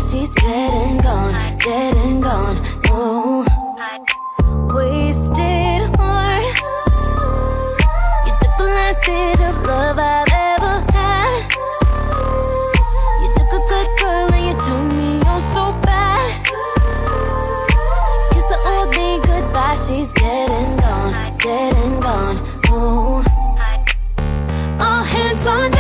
she's dead and gone, dead and gone. Oh, wasted heart. You took the last bit of love I've ever had. You took a good girl and you turned me on so bad. Kiss the old me goodbye, she's dead and gone, dead and gone. Oh, all hands on